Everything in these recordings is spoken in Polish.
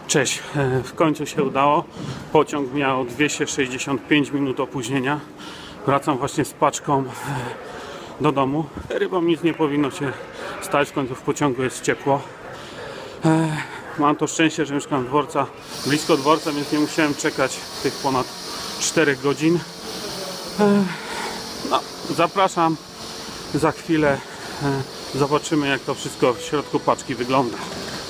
Cześć, w końcu się udało. Pociąg miał 265 minut opóźnienia. Wracam właśnie z paczką do domu. Rybom nic nie powinno się stać, w końcu w pociągu jest ciepło. Mam to szczęście, że mieszkam blisko dworca, więc nie musiałem czekać tych ponad 4 godzin. No, zapraszam za chwilę. Zobaczymy, jak to wszystko w środku paczki wygląda.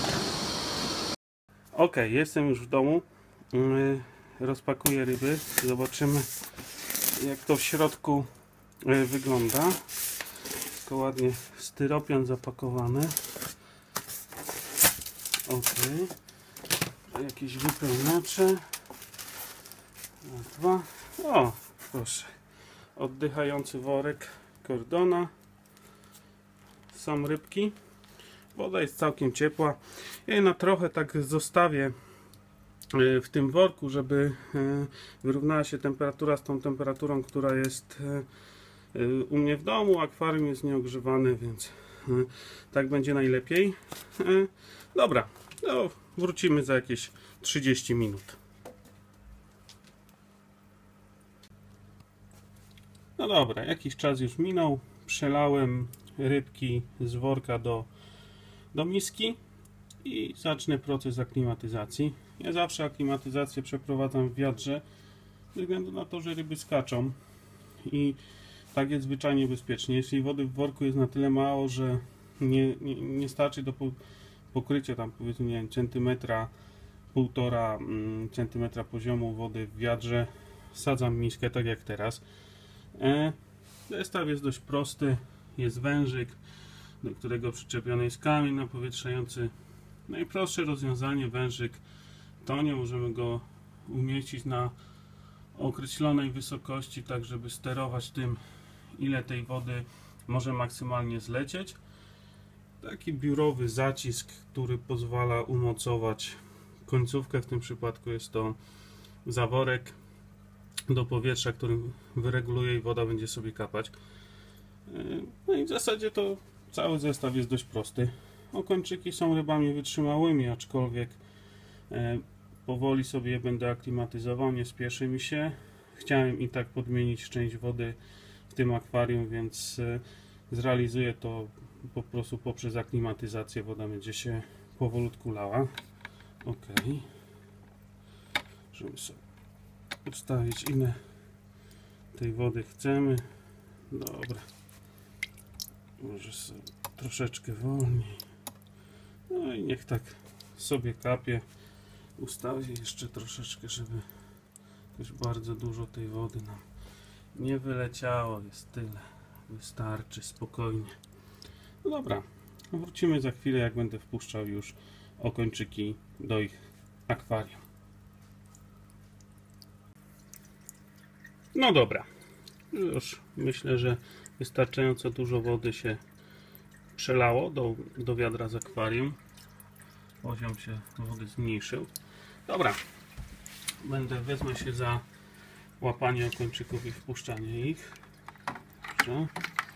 Ok, jestem już w domu. Rozpakuję ryby. Zobaczymy, jak to w środku wygląda. Tylko ładnie styropian zapakowany. Ok. Jakieś wypełniacze. Dwa. O, proszę. Oddychający worek Cordona. Są rybki. Woda jest całkiem ciepła. Ja je na trochę tak zostawię w tym worku, żeby wyrównała się temperatura z tą temperaturą, która jest u mnie w domu. Akwarium jest nieogrzewane, więc tak będzie najlepiej. Dobra, no, wrócimy za jakieś 30 minut. No dobra, jakiś czas już minął. Przelałem rybki z worka do miski i zacznę proces aklimatyzacji. Ja zawsze aklimatyzację przeprowadzam w wiadrze, ze względu na to, że ryby skaczą i tak jest zwyczajnie bezpiecznie. Jeśli wody w worku jest na tyle mało, że nie starczy do pokrycia tam, powiedzmy, nie wiem, centymetra, 1,5 centymetra poziomu wody w wiadrze, wsadzam miskę tak jak teraz. Zestaw jest dość prosty, jest wężyk, do którego przyczepiony jest kamień napowietrzający. Najprostsze rozwiązanie, wężyk tonie, możemy go umieścić na określonej wysokości, tak żeby sterować tym, ile tej wody może maksymalnie zlecieć. Taki biurowy zacisk, który pozwala umocować końcówkę, w tym przypadku jest to zaworek do powietrza, którym wyreguluje i woda będzie sobie kapać. No i w zasadzie to cały zestaw jest dość prosty. Okończyki są rybami wytrzymałymi, aczkolwiek powoli sobie je będę aklimatyzował, nie spieszy mi się. Chciałem i tak podmienić część wody w tym akwarium, więc zrealizuję to po prostu poprzez aklimatyzację. Woda będzie się powolutku lała. Ok. Możemy sobie ustawić, ile tej wody chcemy. Dobra. Może sobie troszeczkę wolniej. No i niech tak sobie kapie. Ustawię jeszcze troszeczkę, żeby jakoś bardzo dużo tej wody nam nie wyleciało. Jest tyle. Wystarczy spokojnie. No dobra. Wrócimy za chwilę, jak będę wpuszczał już okończyki do ich akwarium. No dobra. Już myślę, że wystarczająco dużo wody się przelało do wiadra z akwarium. Poziom się wody zmniejszył. Dobra, wezmę się za łapanie okończyków i wpuszczanie ich. Dobrze.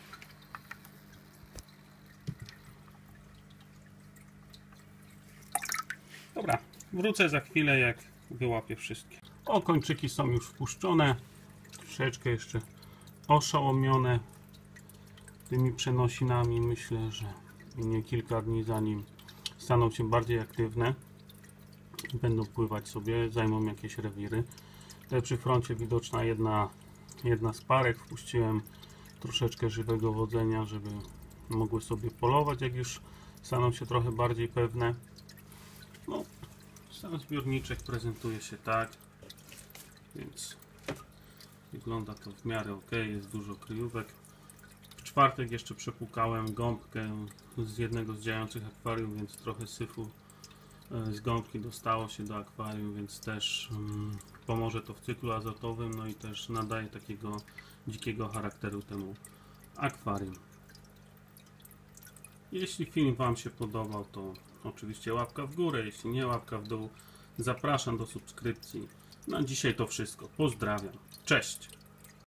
Dobra, wrócę za chwilę, jak wyłapię wszystkie. Okończyki są już wpuszczone. Troszeczkę jeszcze oszołomione tymi przenosinami. Myślę, że minie kilka dni, zanim staną się bardziej aktywne. Będą pływać sobie, zajmą jakieś rewiry. Tutaj przy froncie widoczna jedna z parek. Wpuściłem troszeczkę żywego wodzenia, żeby mogły sobie polować, jak już staną się trochę bardziej pewne. No, sam zbiorniczek prezentuje się tak, więc wygląda to w miarę ok, jest dużo kryjówek. W czwartek jeszcze przepłukałem gąbkę z jednego z działających akwarium, więc trochę syfu z gąbki dostało się do akwarium, więc też pomoże to w cyklu azotowym, no i też nadaje takiego dzikiego charakteru temu akwarium. Jeśli film Wam się podobał, to oczywiście łapka w górę, jeśli nie, łapka w dół. Zapraszam do subskrypcji. Na dzisiaj to wszystko. Pozdrawiam. Cześć!